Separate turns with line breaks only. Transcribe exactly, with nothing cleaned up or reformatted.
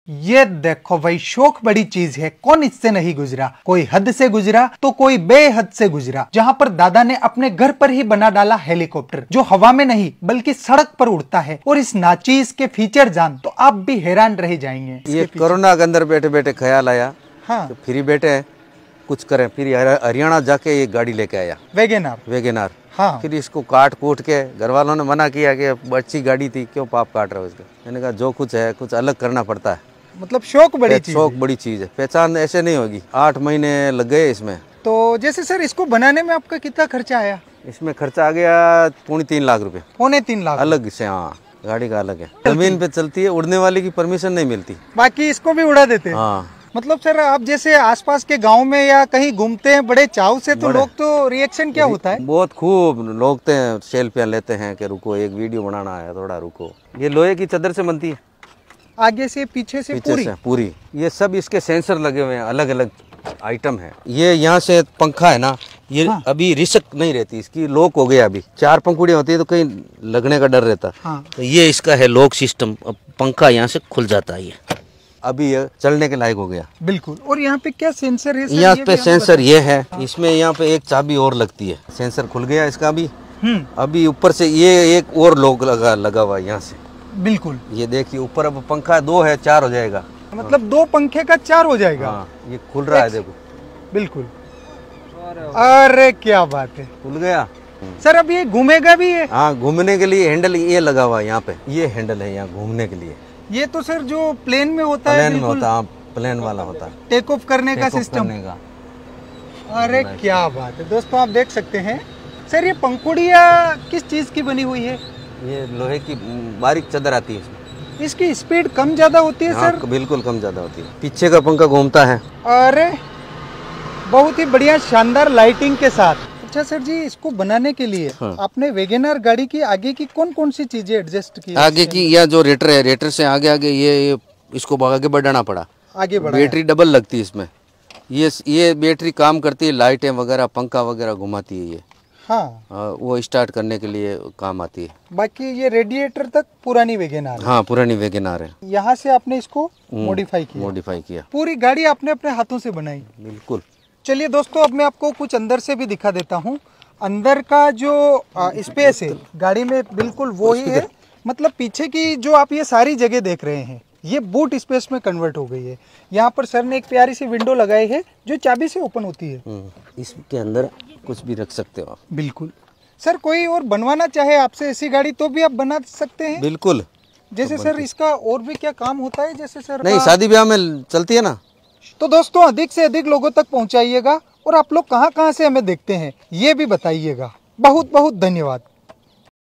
ये देखो भाई, शौक बड़ी चीज है, कौन इससे नहीं गुजरा। कोई हद से गुजरा तो कोई बेहद से गुजरा। जहाँ पर दादा ने अपने घर पर ही बना डाला हेलीकॉप्टर, जो हवा में नहीं बल्कि सड़क पर उड़ता है। और इस नाचीज के फीचर जान तो आप भी हैरान रह जाएंगे।
ये कोरोना के अंदर बैठे बैठे ख्याल आया,
हाँ,
तो फ्री बैठे हैं कुछ करें। फिर हरियाणा जाके ये गाड़ी लेके आया,
वैगनआर
वैगनआर।
हाँ।
फिर इसको काट कूट के घर वालों ने मना किया कि अच्छी गाड़ी थी, क्यों पाप काट रहे हो इसका। मैंने कहा जो कुछ है कुछ अलग करना पड़ता है।
मतलब शौक बड़ी चीज
शौक बड़ी चीज है, पहचान ऐसे नहीं होगी। आठ महीने लग गए इसमें।
तो जैसे सर, इसको बनाने में आपका कितना खर्चा आया?
इसमें खर्चा आ गया पौने तीन लाख रुपए।
पौने तीन लाख
अलग से, हाँ, गाड़ी का अलग है। जमीन पे चलती है, उड़ने वाले की परमिशन नहीं मिलती,
बाकी इसको भी उड़ा देते हैं।
हाँ।
मतलब सर, आप जैसे आसपास के गांव में या कहीं घूमते हैं बड़े चाव से, तो लोग तो रिएक्शन क्या होता है?
बहुत खूब लोग सेल्फियां लेते हैं कि रुको एक वीडियो बनाना है, थोड़ा रुको। ये लोहे की चादर से बनती है,
आगे से पीछे से
पीछे
पूरी
से पूरी। ये सब इसके सेंसर लगे हुए हैं, अलग अलग आइटम है। ये यहाँ से पंखा है ना, ये हाँ। अभी रिस्क नहीं रहती इसकी, लॉक हो गया। अभी चार पंखुड़ियाँ होती है तो कहीं लगने का डर रहता।
हाँ।
तो ये इसका है लॉक सिस्टम, अब पंखा यहाँ से खुल जाता है। ये अभी ये चलने के लायक हो गया बिल्कुल।
और यहाँ पे क्या सेंसर है?
यहाँ पे सेंसर ये है, इसमें यहाँ पे एक चाबी और लगती है। सेंसर खुल गया इसका अभी। अभी ऊपर से ये एक और लॉक लगा लगा हुआ है यहाँ से, बिल्कुल। ये देखिए ऊपर अब पंखा दो है, चार हो जाएगा।
मतलब दो पंखे का चार हो जाएगा।
हाँ, ये खुल रहा है देखो,
बिल्कुल। अरे क्या बात है,
खुल गया
सर। अब ये घूमेगा भी है?
हाँ, घूमने के लिए हैंडल ये लगा हुआ है यहाँ पे। ये हैंडल है यहाँ घूमने के लिए।
ये तो सर जो प्लेन में होता है,
प्लेन में होता है, प्लेन वाला होता है,
टेक ऑफ करने का सिस्टम। अरे क्या बात है दोस्तों, आप देख सकते हैं। सर ये पंखुड़िया किस चीज की बनी हुई है?
ये लोहे की बारीक चादर आती है इसमें।
इसकी स्पीड कम ज्यादा होती है? हाँ, सर
बिल्कुल कम ज्यादा होती है। पीछे का पंखा घूमता है।
अरे बहुत ही बढ़िया शानदार लाइटिंग के साथ। अच्छा सर जी, इसको बनाने के लिए हाँ। आपने वैगनआर गाड़ी की आगे की कौन कौन सी चीजें एडजस्ट की?
आगे की या जो रेटर है, रेटर से आगे आगे ये, ये इसको आगे बढ़ाना पड़ा।
आगे बढ़ा,
बैटरी डबल लगती है इसमें। ये ये बैटरी काम करती है, लाइटें वगैरह पंखा वगैरह घुमाती है ये।
हाँ,
आ, वो स्टार्ट करने के लिए काम आती है।
बाकी ये रेडिएटर तक पुरानी वैगनआर है।
हाँ, पुरानी वैगनआर है।
यहाँ से आपने इसको मॉडिफाई किया?
मॉडिफाई किया।
पूरी गाड़ी आपने अपने हाथों से बनाई?
बिल्कुल।
चलिए दोस्तों, अब मैं आपको कुछ अंदर से भी दिखा देता हूँ। अंदर का जो स्पेस है गाड़ी में बिल्कुल वो ही है। मतलब पीछे की जो आप ये सारी जगह देख रहे हैं, ये बूट स्पेस में कन्वर्ट हो गई है। यहाँ पर सर ने एक प्यारी सी विंडो लगाई है जो चाबी से ओपन होती है।
इसके अंदर कुछ भी रख सकते हो आप।
बिल्कुल सर, कोई और बनवाना चाहे आपसे ऐसी गाड़ी तो भी आप बना सकते हैं?
बिल्कुल।
जैसे सर इसका और भी क्या काम होता है? जैसे सर
नहीं, शादी ब्याह में चलती है ना।
तो दोस्तों अधिक से अधिक लोगों तक पहुंचाइएगा, और आप लोग कहां कहां से हमें देखते हैं ये भी बताइएगा। बहुत बहुत धन्यवाद।